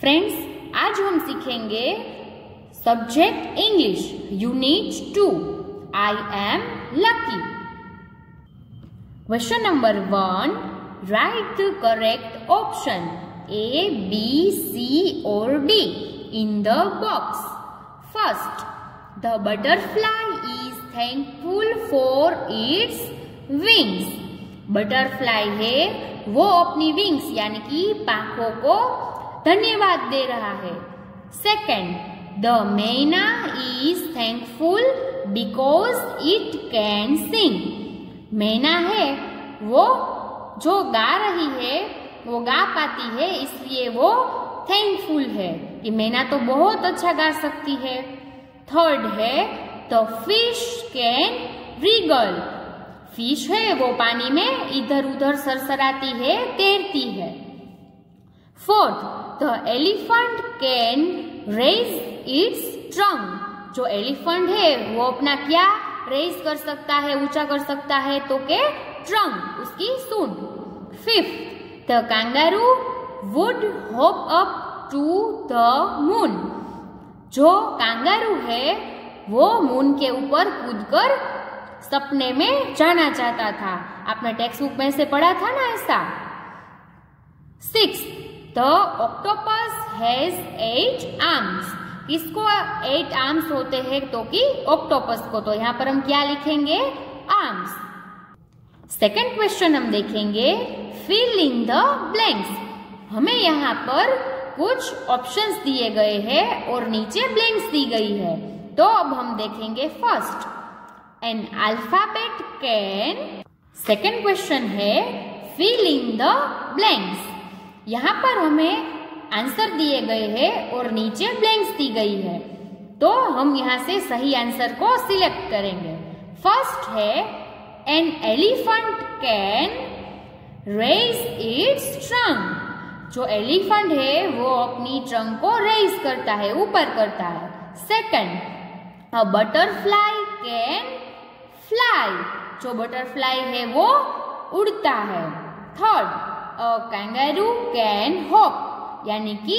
Friends, आज हम सीखेंगे subject English unit 2 I am lucky. Question number 1, write the correct option A, B, C or D in the box. First, the butterfly is thankful for its wings. Butterfly है वो अपनी wings यानी कि पंखों को धन्यवाद दे रहा है। Second, the myna is thankful because it can sing. Myna है वो जो गा रही है, वो गा पाती है, इसलिए वो थैंकफुल है कि मैना तो बहुत अच्छा गा सकती है। थर्ड है, the fish can wriggle. Fish है वो पानी में इधर उधर सरसराती है, तैरती है। Fourth, the elephant can raise its trunk. जो एलिफेंट है वो अपना क्या रेज कर सकता है, ऊंचा कर सकता है, तो के ट्रंक, उसकी सूंड। Fifth, the kangaroo would hop up to the moon। जो कांगारू है वो मून के ऊपर कूदकर सपने में जाना चाहता था। आपने टेक्स्ट बुक में से पढ़ा था ना ऐसा। 6, द ऑक्टोपस हैज 8 आर्म्स। किसको 8 आर्म्स होते हैं, तो कि ऑक्टोपस को। तो यहाँ पर हम क्या लिखेंगे, आर्म्स। सेकंड क्वेश्चन हम देखेंगे, फिल इन द ब्लैंक्स। हमें यहाँ पर कुछ ऑप्शंस दिए गए हैं और नीचे ब्लैंक्स दी गई है। तो अब हम देखेंगे first, an alphabet can. Second question है, फिल इन द ब्लैंक्स। यहाँ पर हमें आंसर दिए गए हैं और नीचे ब्लैंक्स दी गई है, तो हम यहाँ से सही आंसर को सिलेक्ट करेंगे। फर्स्ट है, an elephant can raise its trunk. जो एलिफेंट है वो अपनी ट्रंक को रेज करता है, ऊपर करता है। Second, a butterfly can fly. जो बटरफ्लाई है वो उड़ता है। Third, a kangaroo can hop, यानी कि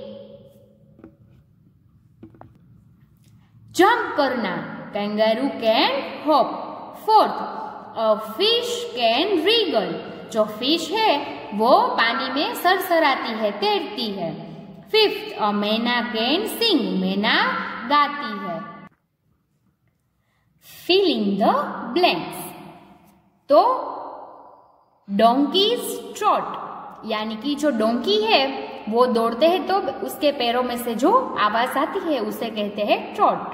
जंप करना, kangaroo can hop. Fourth, a fish can wriggle. जो फिश है वो पानी में सरसराती है, तैरती है। फिफ्थ, अ मैना कैन सिंग। मैना गाती है। Fill in the blanks. तो डोंकीज ट्रॉट, यानी कि जो डोंकी है वो दौड़ते हैं तो उसके पैरों में से जो आवाज आती है उसे कहते हैं ट्रॉट।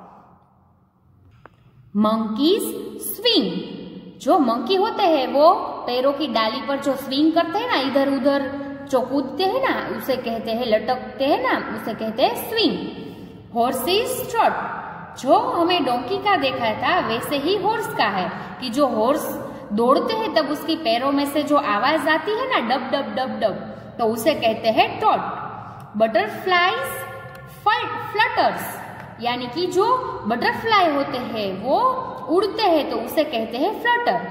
Monkeys swing. जो मंकी होते हैं वो पैरों की डाली पर जो स्विंग करते हैं ना, इधर उधर जो कूदते हैं ना, उसे कहते हैं, लटकते हैं ना, उसे कहते हैं स्विंग। Horses trout. जो हमें डोंकी का देखा था वैसे ही हॉर्स का है कि जो हॉर्स दौड़ते हैं तब उसकी पैरों में से जो आवाज आती है ना, डब डब डब डब, तो उसे कहते हैं ट्रॉट। बटरफ्लाईज फ्लटर्स, यानी कि जो बटरफ्लाई होते हैं वो उड़ते हैं तो उसे कहते हैं फ्लटर।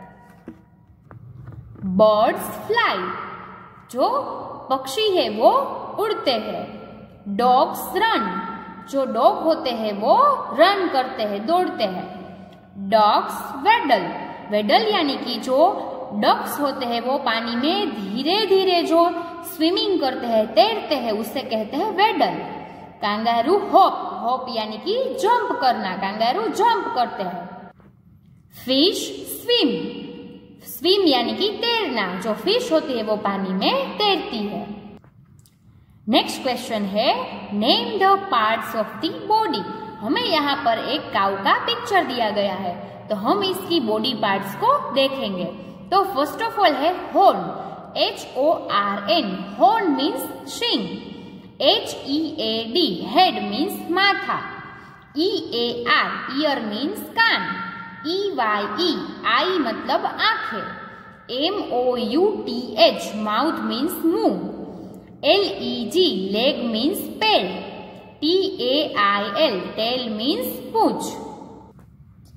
Birds fly. जो पक्षी है वो उड़ते हैं। Dogs run. जो डॉग होते हैं वो रन करते हैं, दौड़ते हैं। डॉग्स वेडल। वेडल यानी कि जो डॉग्स होते हैं वो पानी में धीरे धीरे जो स्विमिंग करते हैं, तैरते हैं, उसे कहते हैं वेडल। Kangaroo hop. हॉप यानी कि जंप करना, कांगारू जंप करते हैं। Fish swim. स्विम यानी कि तैरना। जो फिश होती है वो पानी में तैरती है। नेक्स्ट क्वेश्चन है, name the parts of the body. हमें यहाँ पर एक काऊ का पिक्चर दिया गया है, तो हम इसकी बॉडी पार्ट्स को देखेंगे। तो फर्स्ट ऑफ ऑल है हॉर्न, HORN। हॉर्न मीन्स शिंग। HEAD हेड मीन्स माथा। EAR ईयर मीन्स कान। EYE आई मतलब आंखें। MOUTH माउथ मीन्स मुंह। LEG लेग मीन्स पैर। TAIL टेल मीन्स पूंछ।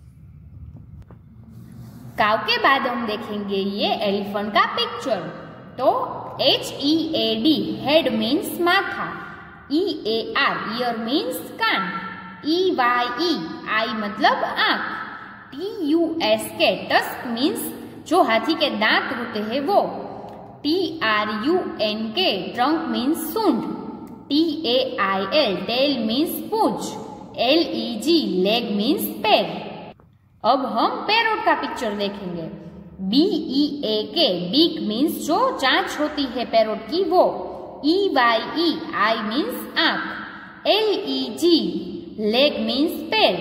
काऊ के बाद हम देखेंगे ये एलिफेंट का पिक्चर। तो HEAD हेड मीन्स माथा, EAR ईयर मीन्स कान, EYE आई मतलब आंख, TUSK टस्क मीन्स जो हाथी के दांत होते हैं वो, TRUNK ट्रंक मीन्स सूंड, TAIL टेल मीन्स पूंछ, LEG लेग मीन्स पैर। अब हम पैरोट का पिक्चर देखेंगे। BEAK बीक मीन्स जो चांच होती है पैरोट की वो, EYE आई मीन्स आंख, LEG लेग मीन्स पैर,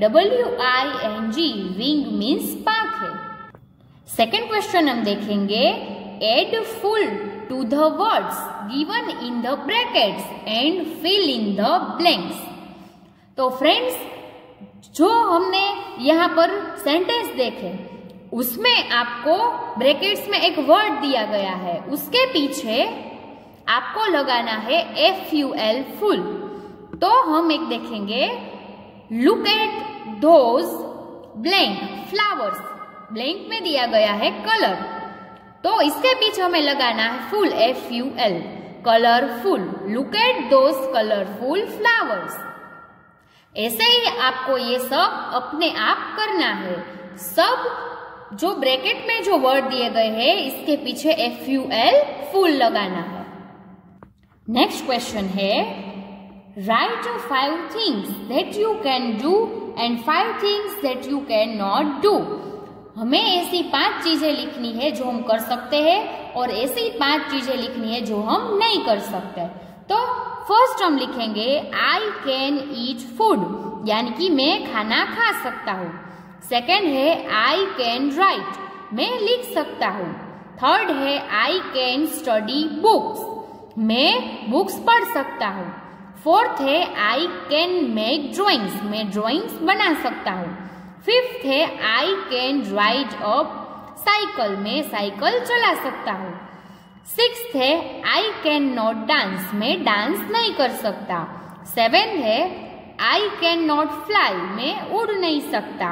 WING विंग मीन्स पांख है। सेकेंड क्वेश्चन हम देखेंगे, add ful to the words given in the brackets and fill in the blanks. तो फ्रेंड्स, जो हमने यहाँ पर सेंटेंस देखे उसमें आपको ब्रैकेट्स में एक वर्ड दिया गया है, उसके पीछे आपको लगाना है FUL फुल। तो हम एक देखेंगे, look at those blank flowers, blank में दिया गया है कलर, तो इसके पीछे हमें लगाना है ful FUL colourful, look at those colourful flowers. ऐसे ही आपको ये सब अपने आप करना है, सब जो ब्रैकेट में जो वर्ड दिए गए हैं इसके पीछे FUL फुल लगाना है। नेक्स्ट क्वेश्चन है, write 5 things that you can do and 5 things that you can not do. हमें ऐसी 5 चीजें लिखनी है जो हम कर सकते हैं और ऐसी 5 चीजें लिखनी है जो हम नहीं कर सकते। तो फर्स्ट हम लिखेंगे आई कैन ईट फूड, यानी कि मैं खाना खा सकता हूँ। सेकेंड है आई कैन राइट, मैं लिख सकता हूँ। थर्ड है आई कैन स्टडी बुक्स, मैं बुक्स पढ़ सकता हूँ। फोर्थ है आई कैन मेक ड्राइंग्स, मैं ड्राइंग्स बना सकता हूँ। फिफ्थ है I can ride a cycle, मैं साइकिल चला सकता हूँ। सिक्स्थ है आई कैन नॉट डांस, मैं डांस नहीं कर सकता। सेवेंथ है आई कैन नॉट फ्लाई, मैं उड़ नहीं सकता।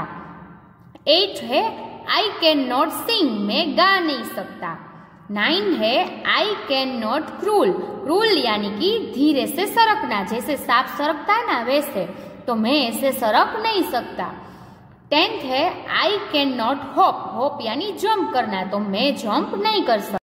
एट है आई कैन नॉट सिंग, मैं गा नहीं सकता। 9 है I can not crawl, crawl यानी कि धीरे से सरकना, जैसे सांप सरकता है ना वैसे, तो मैं ऐसे सरक नहीं सकता। 10th है I can not hop, hop यानी जंप करना, तो मैं जंप नहीं कर सकता।